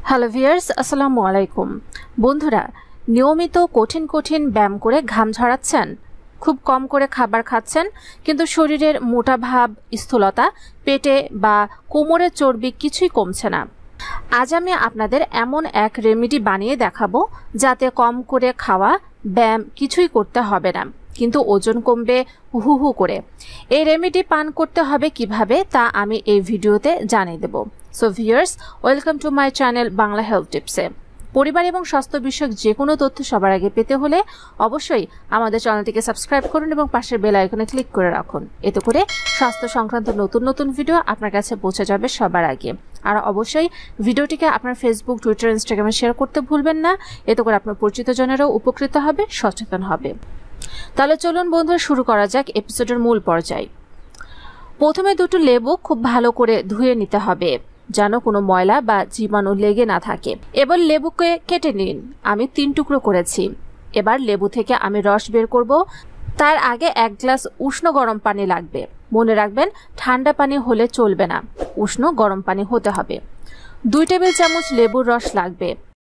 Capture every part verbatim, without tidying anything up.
Hello viewers, আসসালামু আলাইকুম। বন্ধুরা, নিয়মিত কঠিন কঠিন ব্যায়াম করে ঘাম ঝরাচ্ছেন, খুব কম করে খাবার খাচ্ছেন, কিন্তু শরীরের মোটা ভাব, স্থূলতা, পেটে বা কোমরের চর্বি কিছুই কমছে না। আজ আমি আপনাদের এমন এক রেমেডি বানিয়ে দেখাবো যাতে কম করে খাওয়া, ব্যায়াম কিছুই করতে হবে না, কিন্তু ওজন কমবে হু হু করে। এই রেমেডি পান করতে হবে কিভাবে তা আমি এই ভিডিওতে জানিয়ে দেব। So viewers, welcome to my channel Bangla health টিপসে। পরিবার এবং স্বাস্থ্য বিষয়ক যে কোনো তথ্য সবার আগে পেতে হলে অবশ্যই আমাদের চ্যানেলটিকে সাবস্ক্রাইব করুন এবং পাশের বেল আইকনে ক্লিক করে রাখুন। এতে করে স্বাস্থ্য সংক্রান্ত নতুন নতুন ভিডিও আপনার কাছে পৌঁছে যাবে সবার আগে। আর অবশ্যই ভিডিওটিকে আপনার ফেসবুক, টুইটার, ইনস্টাগ্রামে শেয়ার করতে ভুলবেন না। এতে করে আপনার পরিচিত জনেরাও উপকৃত হবে, সচেতন হবে। তাহলে চলুন বন্ধুরা, শুরু করা যাক এপিসোডের মূল পর্যায়। প্রথমে দুটো লেবু খুব ভালো করে ধুয়ে নিতে হবে, যেন কোনো ময়লা বা জীবাণু লেগে না থাকে। এবার লেবুকে কেটে নিন। আমি তিন টুকরো করেছি। এবার লেবু থেকে আমি রস বের করব। তার আগে এক গ্লাস উষ্ণ গরম পানি লাগবে। মনে রাখবেন, ঠান্ডা পানি হলে চলবে না, উষ্ণ গরম পানি হতে হবে। দুই টেবিল চামচ লেবুর রস লাগবে।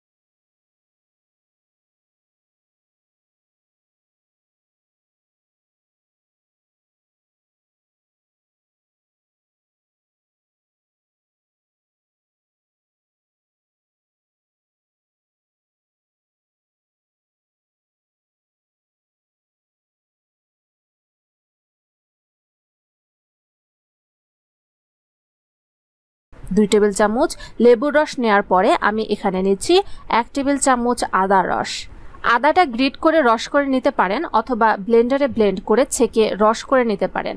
দুই টেবিল চামচ লেবুর রস নেওয়ার পরে আমি এখানে নিচ্ছি এক টেবিল চামচ আদা রস। আদাটা গ্রেট করে রস করে নিতে পারেন অথবা ব্লেন্ডারে ব্লেন্ড করে ছেঁকে রস করে নিতে পারেন।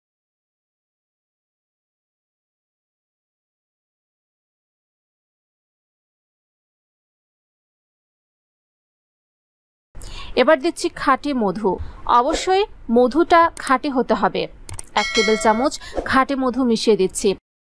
এবার দিচ্ছি খাঁটি মধু। অবশ্যই মধুটা খাঁটি হতে হবে। এক টেবিল চামচ খাঁটি মধু মিশিয়ে দিচ্ছি।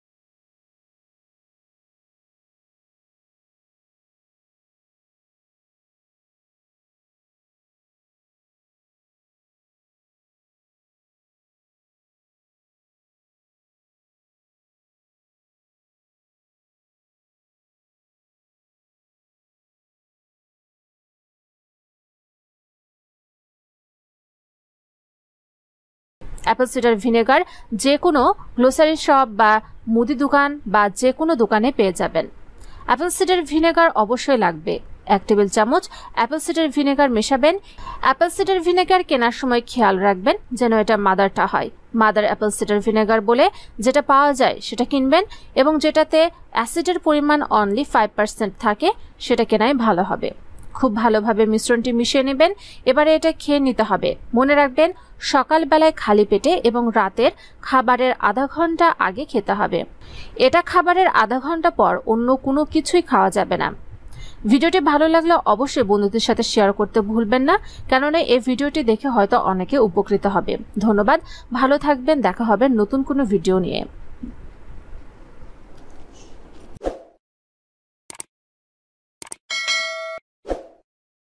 অ্যাপেল সিডার ভিনেগার যে কোনো গ্লোসারি শপ বা মুদি দোকান বা যে কোনো দোকানে পেয়ে যাবেন। অ্যাপেল সিডার ভিনেগার অবশ্যই লাগবে। এক টেবিল চামচ অ্যাপেল সিডার ভিনেগার মেশাবেন। অ্যাপেল সিডার ভিনেগার কেনার সময় খেয়াল রাখবেন যেন এটা মাদারটা হয়। মাদার অ্যাপেল সিডার ভিনেগার বলে যেটা পাওয়া যায় সেটা কিনবেন, এবং যেটাতে অ্যাসিডের পরিমাণ অনলি ফাইভ পার্সেন্ট থাকে সেটা কেনাই ভালো হবে। খুব ভালোভাবে মিশ্রণটি মিশিয়ে নেবেন। এবারে এটা খেয়ে নিতে হবে। মনে রাখবেন, সকালবেলায় খালি পেটে এবং রাতের খাবারের আধা ঘন্টা আগে খেতে হবে। এটা খাবারের আধা ঘন্টা পর অন্য কোনো কিছুই খাওয়া যাবে না। ভিডিওটি ভালো লাগলে অবশ্যই বন্ধুদের সাথে শেয়ার করতে ভুলবেন না, কেননা এই ভিডিওটি দেখে হয়তো অনেকে উপকৃত হবে। ধন্যবাদ, ভালো থাকবেন, দেখা হবে নতুন কোনো ভিডিও নিয়ে।